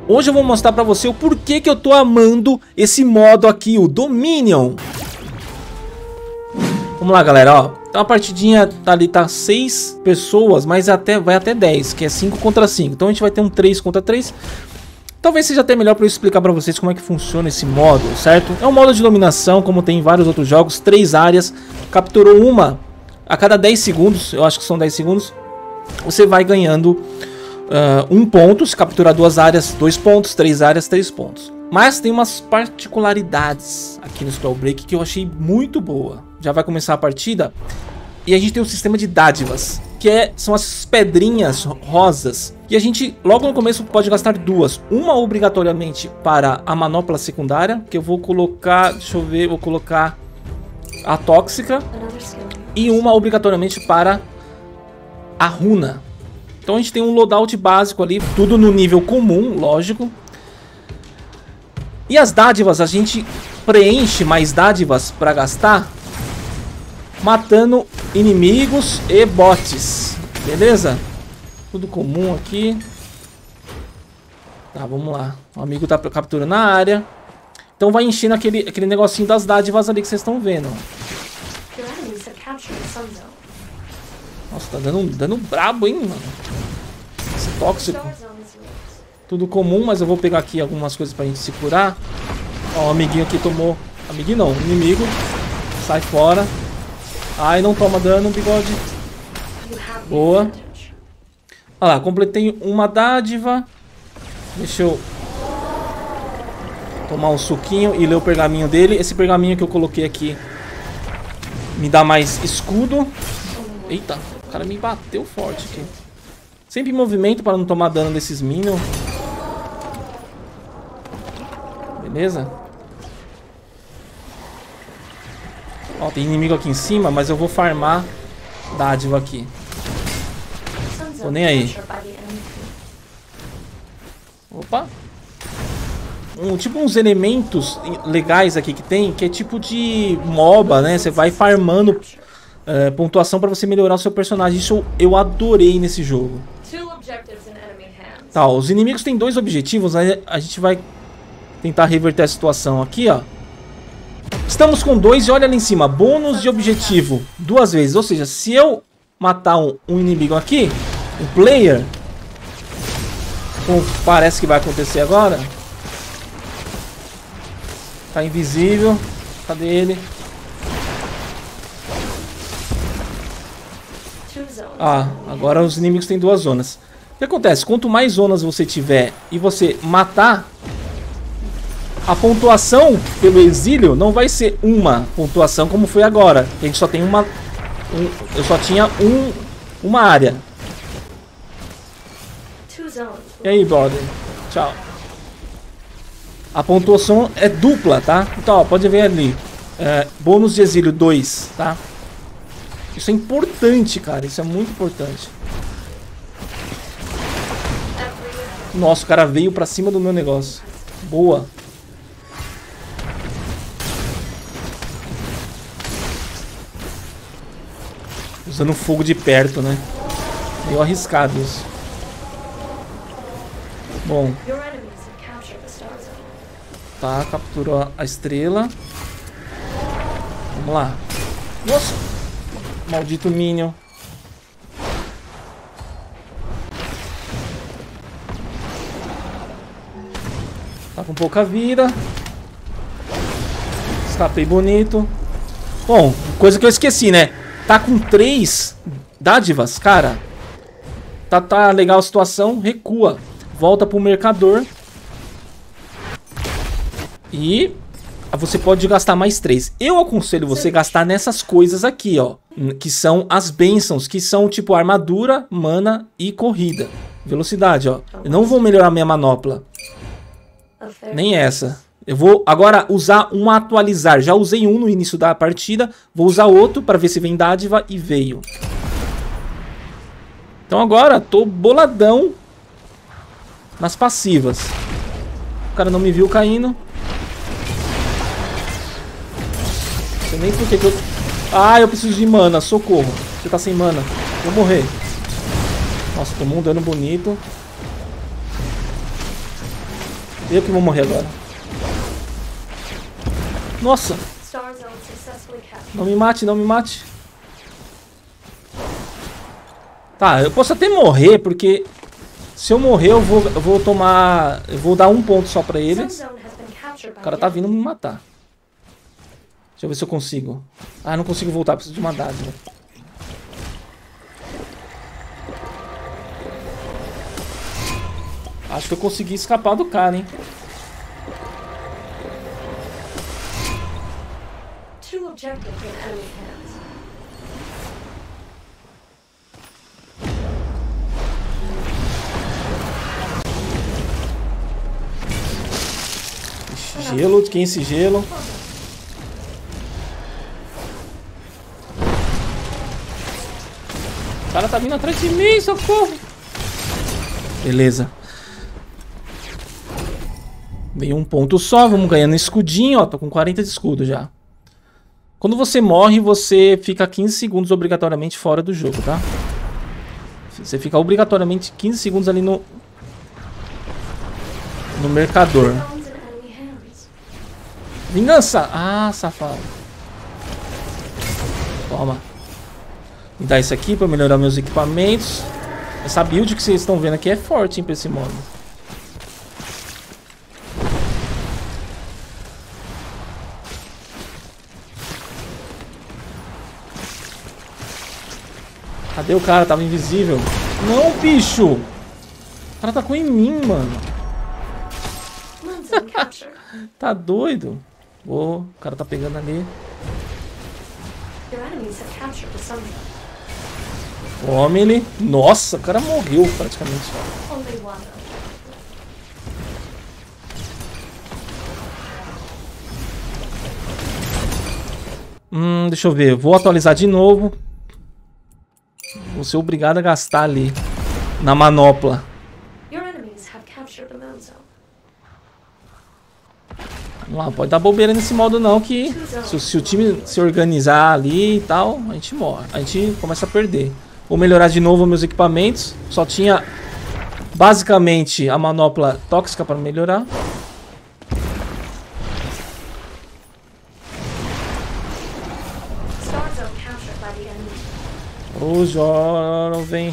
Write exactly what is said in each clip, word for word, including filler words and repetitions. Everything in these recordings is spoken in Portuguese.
Hoje eu vou mostrar pra você o porquê que eu tô amando esse modo aqui, o Dominion. Vamos lá, galera, ó. Então a partidinha tá ali, tá seis pessoas, mas até, vai até dez, que é cinco contra cinco. Então a gente vai ter um três contra três. Talvez seja até melhor para eu explicar para vocês como é que funciona esse modo, certo? É um modo de dominação, como tem em vários outros jogos, três áreas, capturou uma a cada dez segundos, eu acho que são dez segundos, você vai ganhando uh, um ponto, se capturar duas áreas, dois pontos, três áreas, três pontos. Mas tem umas particularidades aqui no Spellbreak que eu achei muito boa. Já vai começar a partida e a gente tem um sistema de dádivas, que é, são as pedrinhas rosas. E a gente, logo no começo, pode gastar duas. Uma obrigatoriamente para a manopla secundária, que eu vou colocar, deixa eu ver, vou colocar a tóxica. E uma obrigatoriamente para a runa. Então a gente tem um loadout básico ali, tudo no nível comum, lógico. E as dádivas, a gente preenche mais dádivas para gastar matando inimigos e bots, beleza? Tudo comum aqui. Tá, vamos lá. O amigo tá capturando a área. Então vai enchendo aquele, aquele negocinho das dádivas ali que vocês estão vendo. Nossa, tá dando, dando brabo, hein, mano. Esse tóxico. Tudo comum, mas eu vou pegar aqui algumas coisas pra gente se curar. Ó, o amiguinho aqui tomou... Amiguinho não, inimigo. Sai fora. Ai, não toma dano, bigode. Boa. Olha lá, completei uma dádiva. Deixa eu tomar um suquinho e ler o pergaminho dele. Esse pergaminho que eu coloquei aqui me dá mais escudo. Eita, o cara me bateu forte aqui. Sempre em movimento para não tomar dano desses minions. Beleza? Ó, tem inimigo aqui em cima, mas eu vou farmar dádiva aqui. Tô nem aí. Opa. Um, tipo uns elementos legais aqui que tem, que é tipo de MOBA, né? Você vai farmando é, pontuação pra você melhorar o seu personagem. Isso eu, eu adorei nesse jogo. Tá, ó, os inimigos têm dois objetivos, aí a gente vai tentar reverter a situação aqui, ó. Estamos com dois e olha ali em cima, bônus de objetivo duas vezes, ou seja, se eu matar um, um inimigo aqui, um player, como parece que vai acontecer agora, tá invisível, cadê ele? Ah, agora os inimigos têm duas zonas. O que acontece? Quanto mais zonas você tiver e você matar, a pontuação pelo exílio não vai ser uma pontuação como foi agora. A gente só tem uma... Um, eu só tinha um, uma área. E aí, brother? Tchau. A pontuação é dupla, tá? Então, ó, pode ver ali. É, bônus de exílio dois, tá? Isso é importante, cara. Isso é muito importante. Nossa, o cara veio pra cima do meu negócio. Boa. Usando fogo de perto, né? Meio arriscado isso. Bom. Tá, capturou a estrela. Vamos lá. Nossa! Maldito Minion. Tá com pouca vida. Escapei bonito. Bom, coisa que eu esqueci, né? Tá com três dádivas, cara. Tá, tá legal a situação. Recua. Volta pro mercador. E você pode gastar mais três. Eu aconselho você gastar nessas coisas aqui, ó. Que são as bênçãos. Que são tipo armadura, mana e corrida. Velocidade, ó. Eu não vou melhorar minha manopla. Nem essa. Eu vou agora usar um atualizar. Já usei um no início da partida. Vou usar outro para ver se vem dádiva. E veio. Então agora tô boladão nas passivas. O cara não me viu caindo. Não sei nem por que que eu... Ah, eu preciso de mana. Socorro. Você tá sem mana. Vou morrer. Nossa, tomou um dano bonito. Eu que vou morrer agora. Nossa! Não me mate, não me mate. Tá, eu posso até morrer, porque se eu morrer eu vou, eu vou tomar... Eu vou dar um ponto só pra eles. O cara tá vindo me matar. Deixa eu ver se eu consigo. Ah, não consigo voltar, preciso de uma dádiva. Acho que eu consegui escapar do cara, hein? Ixi, gelo, quem é esse gelo? O cara tá vindo atrás de mim, socorro! Beleza. Veio um ponto só, vamos ganhando escudinho, ó, tô com quarenta de escudo já. Quando você morre, você fica quinze segundos obrigatoriamente fora do jogo, tá? Você fica obrigatoriamente quinze segundos ali no... No mercador. Vingança! Ah, safado. Toma. Me dá isso aqui pra melhorar meus equipamentos. Essa build que vocês estão vendo aqui é forte, hein, pra esse modo. Cadê o cara? Tava invisível. Não, bicho! O cara tacou em mim, mano. Tá doido? Oh, o cara tá pegando ali. Tome ele. Nossa, o cara morreu praticamente. Hum, deixa eu ver. Vou atualizar de novo. Vou ser obrigado a gastar ali na manopla. Vamos lá, pode dar bobeira nesse modo não, que se, se o time se organizar ali e tal, a gente morre, a gente começa a perder. Vou melhorar de novo meus equipamentos. Só tinha basicamente a manopla tóxica para melhorar. O jovem.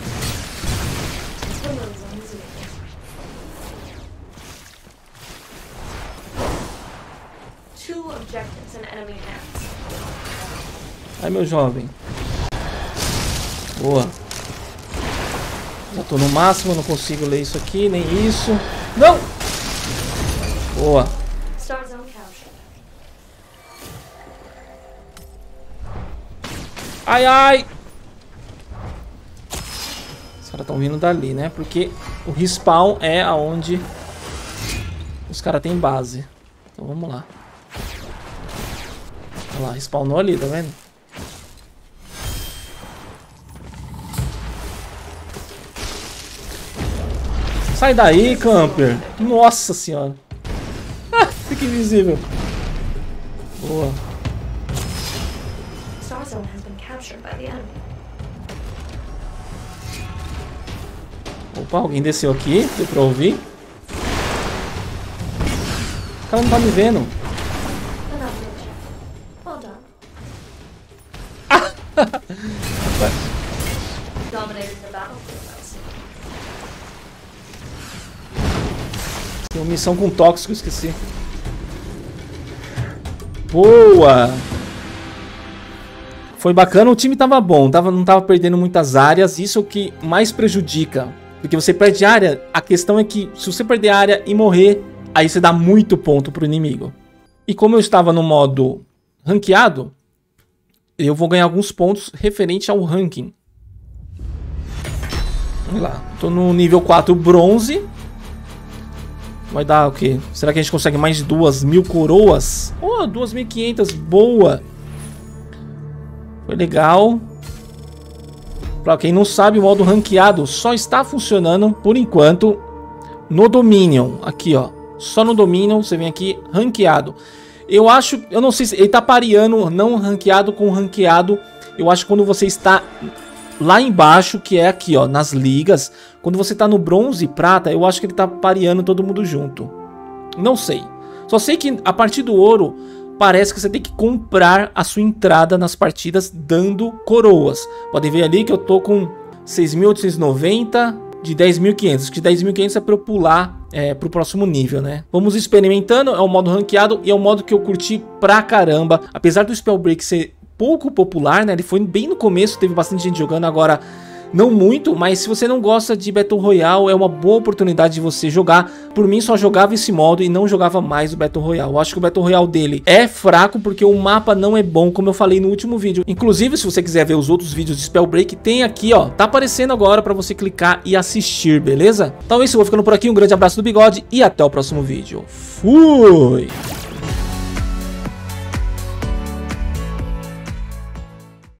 Ai, meu jovem. Boa. Já tô no máximo, não consigo ler isso aqui, nem isso. Não! Boa. Ai, ai! Os caras estão vindo dali, né? Porque o respawn é aonde os caras têm base. Então vamos lá. Olha lá, respawnou ali, tá vendo? Sai daí, camper. Nossa senhora. Ah, fica invisível. Boa. Opa, alguém desceu aqui. Deu pra ouvir. O cara não tá me vendo. Tem uma missão com tóxico, esqueci. Boa! Foi bacana, o time tava bom, tava, não tava perdendo muitas áreas. Isso é o que mais prejudica. Porque você perde área, a questão é que se você perder área e morrer, aí você dá muito ponto pro inimigo. E como eu estava no modo ranqueado, eu vou ganhar alguns pontos referente ao ranking. Vamos lá, tô no nível quatro bronze. Vai dar o quê? Será que a gente consegue mais de duas mil coroas? Oh, duas mil e quinhentas, boa! Foi legal. Pra quem não sabe, o modo ranqueado só está funcionando, por enquanto, no Dominion. Aqui, ó. Só no Dominion, você vem aqui, ranqueado. Eu acho, eu não sei se ele tá pareando não ranqueado com ranqueado. Eu acho que quando você está lá embaixo, que é aqui, ó, nas ligas, quando você tá no bronze e prata, eu acho que ele tá pareando todo mundo junto. Não sei. Só sei que a partir do ouro, parece que você tem que comprar a sua entrada nas partidas dando coroas. Podem ver ali que eu tô com seis mil oitocentos e noventa de dez mil e quinhentos. Que dez mil e quinhentos é para eu pular é, pro próximo nível, né? Vamos experimentando. É um modo ranqueado e é um modo que eu curti pra caramba. Apesar do Spellbreak ser pouco popular, né? Ele foi bem no começo, teve bastante gente jogando, agora não muito, mas se você não gosta de Battle Royale, é uma boa oportunidade de você jogar. Por mim, só jogava esse modo e não jogava mais o Battle Royale. Eu acho que o Battle Royale dele é fraco porque o mapa não é bom, como eu falei no último vídeo. Inclusive, se você quiser ver os outros vídeos de Spellbreak, tem aqui, ó, tá aparecendo agora pra você clicar e assistir, beleza? Então é isso, eu vou ficando por aqui, um grande abraço do Bigode e até o próximo vídeo. Fui!